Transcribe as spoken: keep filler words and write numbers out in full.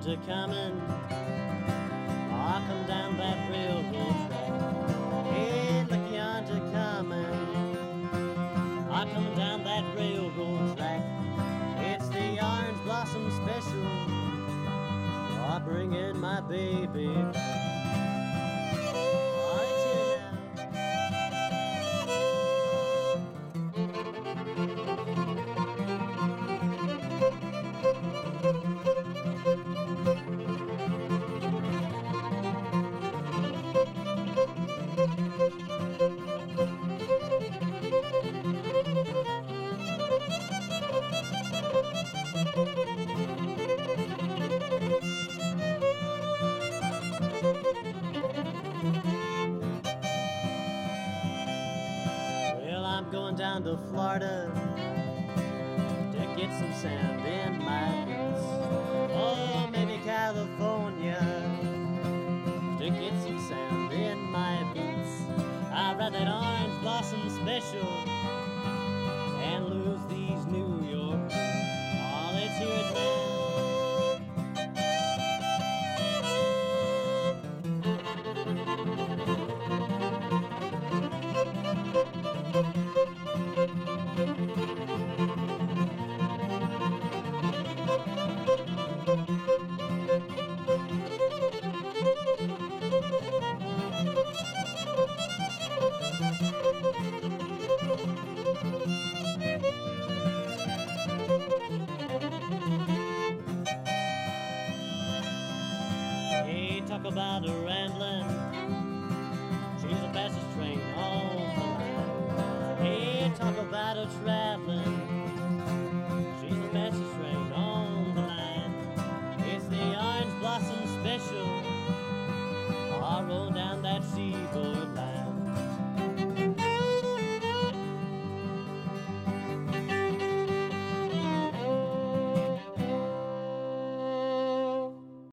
yonder coming. I come down that railroad track. Hey, look yonder coming. I come down that railroad track. It's the Orange Blossom Special. I bring in my baby back. Oh, it's here now. Well, I'm going down to Florida to get some sand in my boots. Oh, maybe California to get some sand in my boots. I ride that Orange Blossom Special and lose these New York boots. Oh, let's hear it now. Hey, talk about a rambling. She's the fastest train on the line. Hey, talk about a traveling. She's the fastest train on the line. It's the Orange Blossom Special.